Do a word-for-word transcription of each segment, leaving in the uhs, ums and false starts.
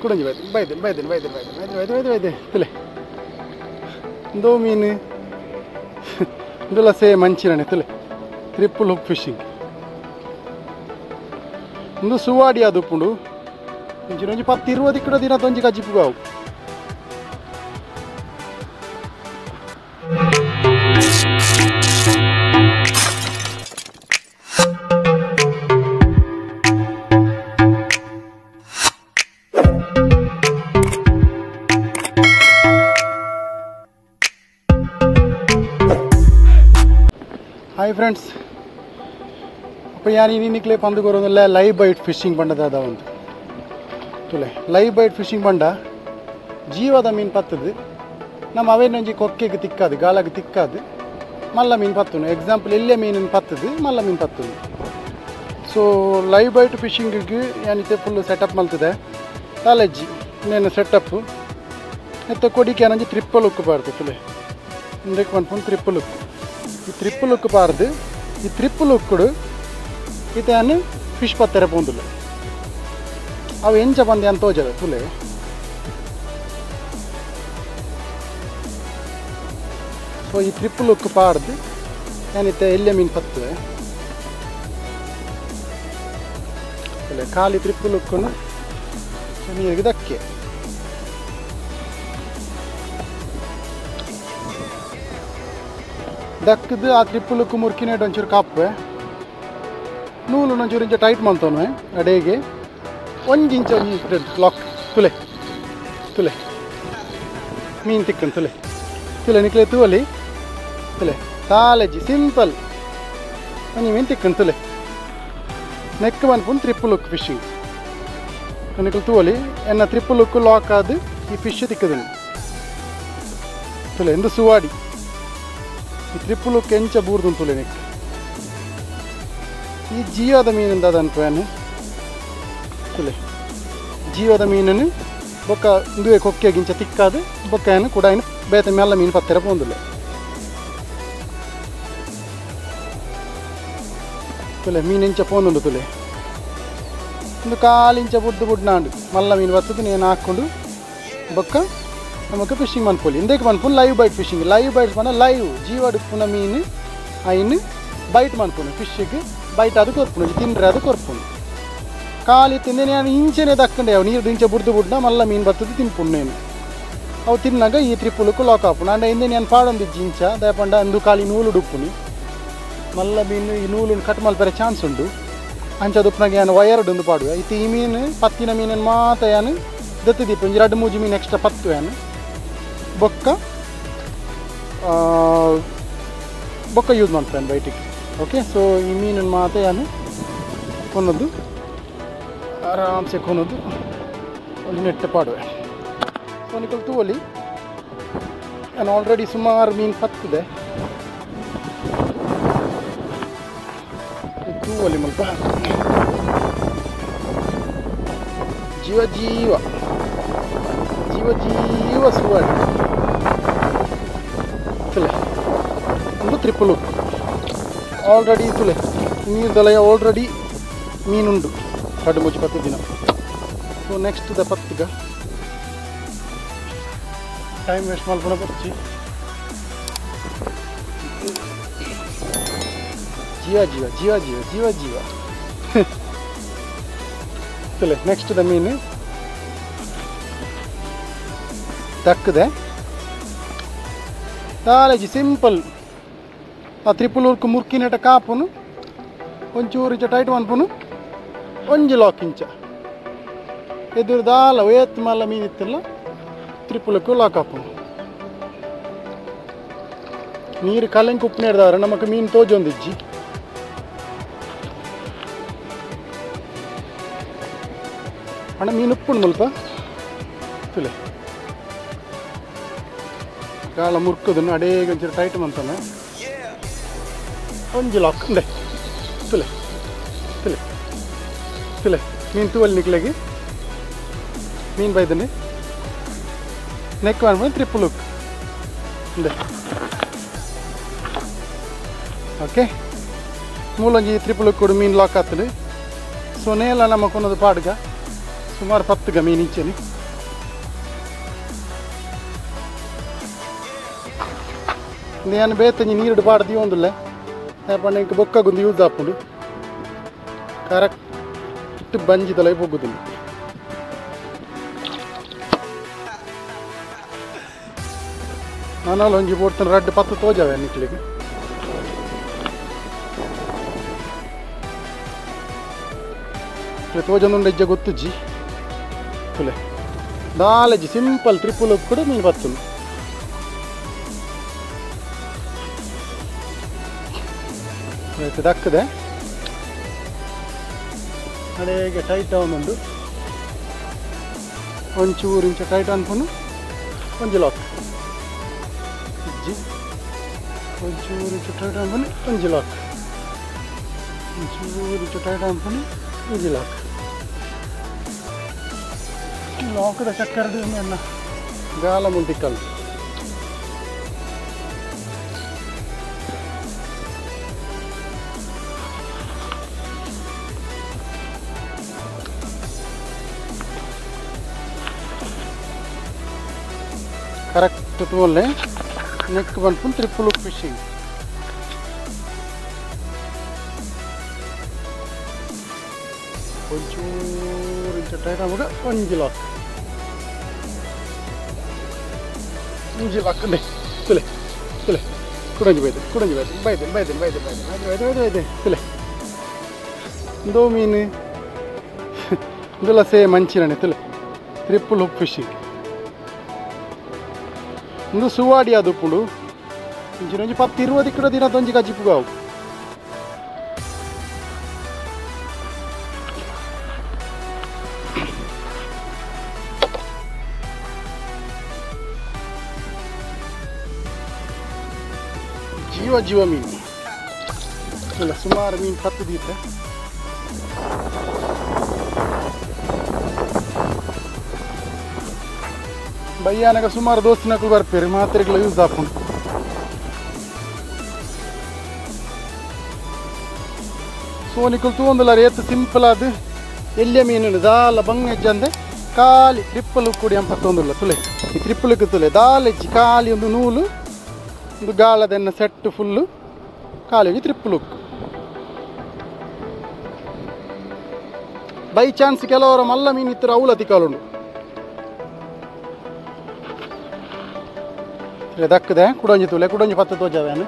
ಕೂಡ ಬೈದೆ ಬೈದೆ ಬೈದೆ ಬೈದೆ ಬೈದೆ ಬೈದೆ ಬೈದೆ ಬೈದೆ ಬೈದೆ ತುಲೆ ದೋ ಮೀನು ಇದೆಲ್ಲ ಸೇಮ್ ಮಂಚಿರನೆ ತುಲೆ ಟ್ರಿಪಲ್ ಹುಕ್ ಫಿಶಿಂಗ್ ಒಂದು ಸುವಾಡಿ ಅದು ಉಪ್ಪುಂಡು ಒಂಚೂರು ಒಂಚು ಪತ್ತು ಇರುವುದು ಕೂಡ ದಿನ ತೊಂಜಿ ಕಜ್ಜಿಪ್ಪುಗಾವು ಹಾಯ್ ಫ್ರೆಂಡ್ಸ್ അപ്പോൾ ഞാൻ ഇനി നിങ്ങളെ പന്ത് കുറവൊന്നുമില്ല ലൈവ് ബൈറ്റ് ഫിഷിംഗ് പണ്ടത് അതാ ಒಂದು ತುಲೆ ಲೈವ್ ಬೈಟ್ ಫಿಶಿಂಗ್ ಬಂಡ ಜೀವದ ಮೀನು ಪತ್ತದು ನಮ್ಮ ಅವೇನೊಂಜಿ ಕೊಕ್ಕೆಗೆ ತಿಕ್ಕಾದು ಗಾಳಗೆ ತಿಕ್ಕಾದು ಮಲ್ಲ ಮೀನು ಪತ್ತುನು ಎಕ್ಸಾಂಪಲ್ ಎಲ್ಲೇ ಮೀನಿನ ಪತ್ತದು ಮಲ್ಲ ಮೀನು ಪತ್ತುನು ಸೊ ಲೈವ್ ಬೈಟ್ ಫಿಶಿಂಗಿಗೆ ಏನಿದೆ ಫುಲ್ ಸೆಟಪ್ ಮಲ್ತದೆ ಕಾಲೇಜಿ ಇನ್ನೇನು ಸೆಟಪ್ಪು ಮತ್ತು ಕೊಡಿಕೆ ಏನಂಜಿ ಟ್ರಿಪ್ಪಲ್ ಉಕ್ಕು ಬಾರ್ದು ತುಲೆ ಇಂದಕ್ಕೆ ಪನ್ಪುನ್ ಟ್ರಿಪ್ಪಲ್ ಉಕ್ಕು ಈ ಟ್ರಿಪ್ಪಲ್ ಉಕ್ಕು ಬಾರ್ದು ಈ ಟ್ರಿಪ್ಪಲ್ ಉಕ್ಕುಡು ಇತೇನು ಫಿಶ್ ಪತ್ತೆರೆ ಪೋಂದುಲ್ಲ ಅವು ಎಂಚ ಬಂದೆ ಅಂತ ತೋಜದ ತುಲೆ ಸೊ ಈ ಟ್ರಿಪ್ಪಲ್ ಉಕ್ಕು ಪಾಡ್ದು ಏನಿತ್ತೆ ಎಲ್ಲೆ ಮೀನು ಪತ್ತವೆ ತುಲೆ ಖಾಲಿ ಟ್ರಿಪ್ಪಲ್ ಉಕ್ಕನ್ನು ನೀರಿಗೆ ದಕ್ಕೆ ದಕ್ಕದು ಆ ಟ್ರಿಪ್ಪಲ್ ಉಕ್ಕು ಮುರ್ಕಿನೇಟ್ ಒಂಚೂರು ಕಾಪೆ ನೂಲು ಒಂಚೂರು ಇಂಚ ಟೈಟ್ ಮಾಡ್ತವನು ಅಡೆಗೆ ಒಂದು ಇಂಚ ಒಂದು ಲಾಕ್ ತುಲೆ ತುಲೆ ಮೀನು ತಿಕ್ಕನ್ ತುಲೆ ತುಲೆ ನಿಕ್ಲೆ ತೂವಲಿ ತುಲೆ ಕಾಲೇಜಿ ಸಿಂಪಲ್ ಒಂದು ಮೀನು ತಿಕ್ಕನ್ ತುಲೆ ನೆಕ್ ಬಂದ್ಪುನ್ ಟ್ರಿಪ್ಪಲ್ ಉಕ್ ಫಿಶಿಂಗ್ ನಿಕ್ಲೆ ತೂವಲಿ ಎನ್ನ ಟ್ರಿಪ್ಪಲ್ ಉಕ್ಕು ಲಾಕ್ ಆದು ಈ ಫಿಶ್ ತಿಕ್ಕದು ತುಲೆ ಎಂದು ಸುವಾಡಿ ಈ ಟ್ರಿಪ್ಪಲ್ ಉಕ್ ಎಂಚ ಬೂರ್ದು ತುಲೆ ನೆಕ್ ಈ ಜೀವದ ಮೀನಿಂದ ಅದನ್ಪೇನು ತುಲೆ ಜೀವದ ಮೀನನ್ನು ಬೊಕ್ಕ ಇಂದುವೆ ಕೊಕ್ಕೆಗಿಂಚ ತಿಕ್ಕಾದು ಬೊಕ್ಕ ಏನು ಕೂಡ ಏನು ಬೇತೆ ಮೆಲ್ಲ ಮೀನು ಪತ್ತೆರ ಪೋಂದುಲೆ ತುಲೆ ಮೀನಿಂಚ ಪೋಂದುಂಡು ತುಲೆ ಒಂದು ಕಾಲಿಂಚ ಬುಡ್ದು ಬುಡ್ನಾಂಡು ಮಲ್ಲ ಮೀನು ಬರ್ತದೆ ನೇನು ಹಾಕ್ಕೊಂಡು ಬೊಕ್ಕ ನಮಗೆ ಫಿಶಿಂಗ್ ಮನ್ಪೊಲಿ ಇಂದಕ್ಕೆ ಮನ್ಪುನ್ live bite fishing live bites ಬಂದ ಲೈವ್ ಜೀವಡು ಪುನ ಮೀನು ಅಯ್ನು ಬೈಟ್ ಮನ್ಪುನು ಫಿಶ್ಗೆ ಬೈಟ್ ಅದು ಕೊರ್ಪುನು ತಿಂಡ್ರೆ ಅದು ಕೊರ್ಪುನು ಖಾಲಿ ತಿಂದೆ ನಾನು ಇಂಚೆನೇ ದಕ್ಕಂಡೆ ಅವು ನೀರು ಇಂಚೆ ಬುಡ್ದು ಬುಡ್ನ ಮಲ್ಲ ಮೀನು ಬರ್ತದೆ ತಿನ್ಪುನು ನೇನು ಅವು ತಿನ್ನಾಗ ಈ ಟ್ರಿಪ್ಪುಲಕ್ಕೂ ಲಾಕ್ ಹಾಪುನು ಅಂಡ ಹಿಂದೆ ನಾನು ಪಾಡೊಂದಿಜ್ಜಿ ಇಂಚ ದಯಪಂಡ ಅಂದು ಖಾಲಿ ನೂಲು ಡುಪ್ಪುನಿ ಮಲ್ಲ ಮೀನು ಈ ನೂಲು ಕಟ್ ಮಲ್ಪರೆ ಚಾನ್ಸ್ ಉಂಡು ಅಂಚದುಪ್ಪನಾಗ ಏನು ವಯರ್ಡ್ ಒಂದು ಪಾಡುವ ಇತ್ತು ಈ ಮೀನು ಪತ್ತಿನ ಮೀನನ್ನು ಮಾತ್ರ ಏನು ದತ್ತು ದೀಪ ಒಂದು ಎರಡು ಮೂಜಿ ಮೀನು ಎಕ್ಸ್ಟ್ರಾ ಪತ್ತು ಏನು ಬೊಕ್ಕ ಬೊಕ್ಕ ಯೂಸ್ ಮಾಡ್ತಾನೆ ಬೈಟಿಗೆ ಓಕೆ ಸೊ ಈ ಮೀನನ್ನು ಮಾತ್ರ ಏನು ಕೊನ್ನೋದು ಆರಾಮ್ಸೆ ಕೊನೋದು ಒಂದು ನೆಟ್ಟೆ ಪಾಡುವೆ ಸೊ ನಿಕಲ್ ತೂವಲಿ ನಾನು ಆಲ್ರೆಡಿ ಸುಮಾರು ಮೀನು ಪತ್ತಿದೆ ತೂವಲಿ ಮಲ್ಪ ಜೀವ ಜೀವ ಜೀವ ಜೀವ ಸುವಾಡಿ ತುಲೆ ಒಂದು ಟ್ರಿಪ್ಪಲ್ ಉಕ್ ಆಲ್ರೆಡಿ ತುಲೆ ನೀರ್ದಲಯ ಆಲ್ರೆಡಿ ಮೀನುಂಡು ಕಡು ಮುಚ್ಚಿ ಪತ್ತು ದಿನ ಸೊ ನೆಕ್ಸ್ಟ್ ದ ಪತ್ತಿಗ ಟೈಮ್ ವೇಸ್ಟ್ ಮಾಡ್ಕೊಂಡು ಬರ್ಚಿ ಜೀವ ಜೀವ ಜೀವ ಜೀವ ಜೀವ ಜೀವ ತುಲೆ ನೆಕ್ಸ್ಟ್ ದ ಮೀನು ದಕ್ಕದೆ ಕಾಲೇಜಿ ಸಿಂಪಲ್ ಆ ಟ್ರಿಪ್ಪಲ್ ಉರ್ಕು ಮುರ್ಕಿನೆಟ ಕಾಪುನು ಒಂಚೂರು ಇಂಚ ಟೈಟ್ ಮನ್ಪುನು ಒಂಜಿ ಲಾಕ್ ಇಂಚ ಎದುರು ದಾಲ ಏತ್ ಮಲ್ಲ ಮೀನಿತ್ತಿಲ್ಲ ಟ್ರಿಪ್ಪಲ್ ಉಕ್ಕು ಲಾಕ್ ಹಾಪುನು ನೀರು ಕಲೆಂಕ್ ಉಪ್ಪು ನೆಡ್ದವ್ರೆ ನಮಕ್ ಮೀನು ತೋಜೊಂದಿಜ್ಜಿ ಅಣ್ಣ ಮೀನು ಉಪ್ಪುಂಡು ಮುಲ್ಪ ತುಲೆ ಗಾಳ ಮುರ್ಕುದನ್ನು ಅಡೇಗೆ ಒಂಚೂರು ಟೈಟ್ ಮಂತಾನೆ ಒಂಜಿ ಲಾಕ್ ಉಂಡೆ ತುಲೆ ತುಲೆ ತುಲೆ ಮೀನು ತೂವಲ್ಲಿ ನಿಕ್ಲೆಗೆ ಮೀನು ಬೈದನೆ ನೆಕ್ ಮಾಡ್ಬೋದು ಟ್ರಿಪ್ಪಲ್ ಹುಕ್ ಉಂಡೆ ಓಕೆ ಮೂಲೊಂಜಿ ಟ್ರಿಪ್ಪಲ್ ಹುಕ್ ಕೊಡು ಮೀನು ಲಾಕ್ ಆಗ್ತದೆ ಸೊ ನೇಲ ನಮಕೊಂದು ಪಾಡ್ಗ ಸೊ ಸುಮಾರು ಪತ್ತು ಮೀನು ಇಂಚೆನಿ నేను ಬೇತಂಜಿ ನೀರು ಬಾಡ್ದಿ ಒಂದಿಲ್ಲ ಯಾಪಣ್ಣ ಇಂಕ ಬೊಕ್ಕಾಗೊಂದು ಯೂಸ್ ಹಾಕೊಂಡು ಕರೆಕ್ಟ್ ಬಂಜಿದಲ್ಲ ಹೋಗುದಿಲ್ಲ ನಾನಲ್ಲಿ ಒಂಜಿ ಬೋಡ್ತಾನೆ ರಡ್ಡು ಪತ್ತು ತೋಜಾವೆ ನಿಕ್ಲಿಗೆ ತೋಜೊಂದು ಹೆಜ್ಜೆ ಗೊತ್ತುಜ್ಜಿ ತುಲೆ ನಾಲೆಜ್ಜಿ ಸಿಂಪಲ್ ಟ್ರಿಪಲ್ ಕೂಡ ಮೀನು ಬರ್ತದೆ ಆಯ್ತು ದಕ್ಕದೆ ಅಡೆಗೆ ಟೈಟ್ ಅವನೊಂದು ಒಂಚೂರು ಇಂಚ ಟೈಟ್ ಅನ್ಕೊಂಡು ಒಂಜಿ ಲಾಕ್ ಇಜ್ಜಿ ಒಂಚೂರು ಇಂಚ ಟೈಟ್ ಅನ್ಕೊಂಡು ಒಂಜಿ ಲಾಕ್ ಒಂಚೂರು ಇಂಚ ಟೈಟ್ ಅನ್ಕೊಂಡು ಒಂಜಿ ಲಾಕ್ ಲಾಕದ ಚಕ್ಕರದು ಅನ್ನ ಗಾಲ ಮುಂಟಿಕ್ಕಲ್ಲು ಕರೆಕ್ಟ್ ತೋಲೆ ನೆಕ್ ಬಂದ್ಕೊಂಡು ಟ್ರಿಪಲ್ ಹುಕ್ ಫಿಶಿಂಗ್ ಒಂಚೂರು ಇಂಚ ಟೈಟ್ ಆಗುವಾಗ ಒಂಜಿ ಲಾಕ್ ಒಂಜಿ ಲಾಕ್ ಅಲ್ಲೇ ತುಲೆ ತುಲೆ ಕುಡಂಜಿ ಬೈದೆ ಕುಡಂಜಿ ಬೈದೆ ಬೈದೆ ಬೈದೆ ಬೈದೆ ಬೈದೆ ಬೈದೆ ಬೈದೆ ಬೈದೆ ಬೈದೆ ತುಲೆ ದೋ ಮೀನು ಇದೆಲ್ಲ ಸೇಮ್ ಮಂಚಿರಣೆ ತುಲೆ ಟ್ರಿಪಲ್ ಹುಕ್ ಫಿಶಿಂಗ್ ಒಂದು ಸುವಾಡಿ ಅದು ಪುಡು ಇಂಚಿನೊಂಜಿ ಪತ್ತು ಇರುವದು ಇಕ್ಕಡ ದಿನ ಒಂಜಿ ಗಜಿಪುಗಾವು ಜೀವ ಜೀವ ಮೀನು ಇಲ್ಲ ಸುಮಾರು ಮೀನು ಪತ್ತು ದೀತೆ ಬಯ್ಯಾನಾಗ ಸುಮಾರು ದೋಸ್ತಿನಕ್ಕೂ ಬರ್ಪೇರಿ ಮಾತ್ರೆಗಳು ಯೂಸ್ ಹಾಕೊಂಡು ಸೋನಿಕಲ್ ತೂಂದಲ್ಲ ರೇತು ಸಿಂಪಲ್ ಅದು ಎಲ್ಲಿಯ ಮೀನು ದಾಲ ಬಂಗ್ ಹೆಜ್ಜೆ ಅಂದೆ ಖಾಲಿ ಟ್ರಿಪ್ಪಲ್ ಕುಡಿ ಅಂತ ತೊಂದಿಲ್ಲ ತುಲೆ ಈ ಟ್ರಿಪ್ಪಲ್ಗೆ ತುಲೆ ದಾಲ ಹೆಜ್ಜಿ ಖಾಲಿ ಒಂದು ನೂಲು ಒಂದು ಗಾಳದನ್ನ ಸೆಟ್ ಫುಲ್ಲು ಖಾಲಿಗೆ ಟ್ರಿಪ್ಪಲ್ ಉಕ್ಕು ಬೈ ಚಾನ್ಸ್ ಕೆಲವರ ಮಲ್ಲ ಮೀನು ಇತ್ತರ ಅವಳ ತಿಕ್ಕಾಲುಂಡು ದಕ್ಕದೆ ಕುಡಂಜಿ ತುಲೆ ಕುಡಂಜಿ ಪತ್ತು ತೋಜಾವೇನು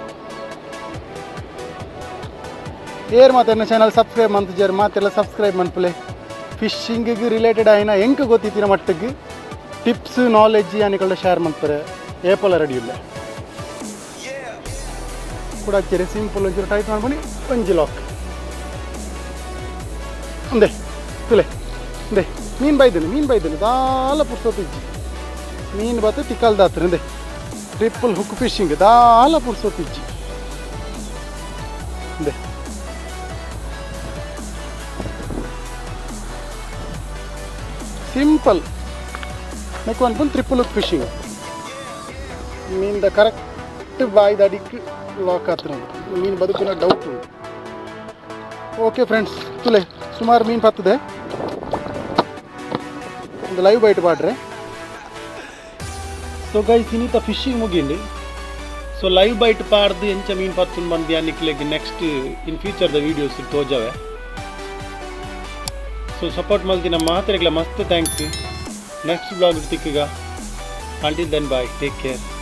ಏರ್ ಮಾತನ್ನ ಚಾನಲ್ ಸಬ್ಸ್ಕ್ರೈಬ್ ಮಂತಿದ್ದಾರೆ ಮಾತೆಲ್ಲ ಸಬ್ಸ್ಕ್ರೈಬ್ ಮನ್ಪುಲೆ ಫಿಶಿಂಗಿಗೆ ರಿಲೇಟೆಡ್ ಆಯ್ನ ಹೆಂಗೆ ಗೊತ್ತಿತ್ತಿನ ಮಟ್ಟಿಗೆ ಟಿಪ್ಸ್ ನಾಲೆಜ್ ಅನಿಕಲ್ಲ ಶೇರ್ ಮಾಡ್ತಾರೆ ಏಪಲ್ಲ ರೆಡಿ ಇಲ್ಲ ಕೂಡ ಹಚ್ಚಿರಿ ಸಿಂಪಲ್ ಒಂಚೂರು ಟೈಟ್ ಮಾಡ್ಬನಿ ಒಂಜಿ ಲಾಕ್ ಒಂದೇ ತುಲೆ ಒಂದೇ ಮೀನು ಬೈದನು ಮೀನು ಬೈದನು ದಾಲ ಪುರ್ಸೋತಿಜ್ಜಿ ಮೀನು ಬತ್ತು ತಿಕ್ಕಲ್ದಾತ್ರ ಅಂದೆ ಟ್ರಿಪಲ್ ಹುಕ್ ಫಿಶಿಂಗ್ ದಾಲ ಪುರ್ಸೋತಿಜ್ಜಿ ಅಂದೆ ಸಿಂಪಲ್ ನೆಕ್ ಅನ್ಕೊಂಡು ಟ್ರಿಪಲ್ ಹುಕ್ ಫಿಶಿಂಗ್ ಮೀನ್ದ ಕರೆಕ್ಟ್ ಬಾಯ್ದ ಅಡಿಕ್ಕೆ ಲಾಕ್ ಹತ್ರ ಮೀನು ಬದುಕಿನ ಡೌಟ್ ಉಂಟು ಓಕೆ ಫ್ರೆಂಡ್ಸ್ ತುಲೆ ಸುಮಾರು ಮೀನು ಬರ್ತದೆ ಒಂದು ಲೈವ್ ಬೈಟ್ ಮಾಡ್ರೆ ಸೊ ಗೈಸ್ ಇನ್ನಿತ ಫಿಶಿಂಗ್ ಮುಗಿಂಡಿ ಸೊ ಲೈವ್ ಬೈಟ್ ಪಾಡ್ದು ಎಂಚ ಮೀನು ಪತ್ತು ಬಂದು ಅನ್ನಿಕ್ಲೆಗೆ ನೆಕ್ಸ್ಟ್ ಇನ್ ಫ್ಯೂಚರ್ದ ವೀಡಿಯೋಸ್ ತೋಜಾವೆ ಸೊ ಸಪೋರ್ಟ್ ಮಲ್ತಿ ನಮ್ಮ ಮಾತ್ರೆಗಳ ಮಸ್ತ್ ಥ್ಯಾಂಕ್ಸ್ ನೆಕ್ಸ್ಟ್ ಬ್ಲಾಗ್ ತಿಕ್ಕೀಗ until then bye take care